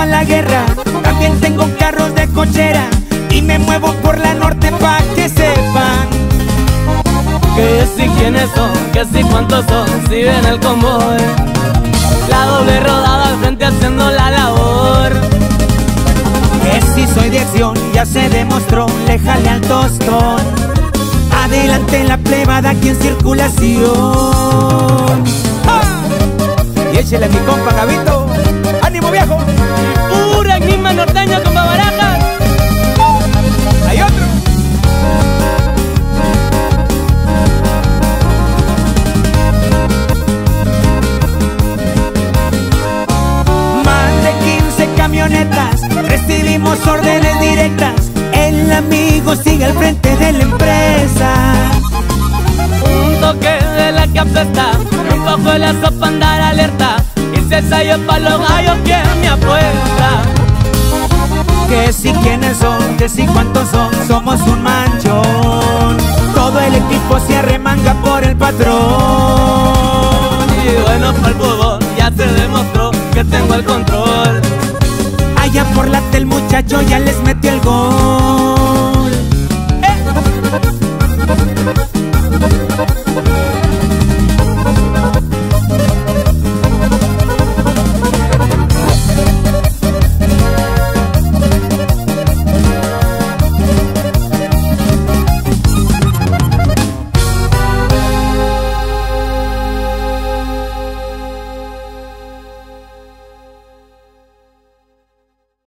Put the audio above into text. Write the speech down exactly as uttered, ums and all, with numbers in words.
a la guerra. También tengo carros de cochera y me muevo por la norte pa' que sepan que si quiénes son, que si cuántos son, si ven el convoy. La doble rodada al frente haciendo la labor. Que si soy de acción, ya se demostró, le jale al tostón. Adelante la plebada aquí en circulación. ¡Ah! Y échele a mi compa Gabito. ¡Ánimo, viejo! Pura enigma norteño con babarajas. ¡Hay otro! Más de quince camionetas, recibimos órdenes directas. El amigo sigue al frente de la empresa. Un toque de la que apesta, un poco de la sopa andar alerta. Y se salió pa' los gallos que me apuesta. Que si quiénes son, que si cuántos son, somos un manchón. Todo el equipo se arremanga por el patrón. Y bueno, para el fútbol ya se demostró que tengo el control. Allá por la el muchacho ya les metió el gol. ¡Eh!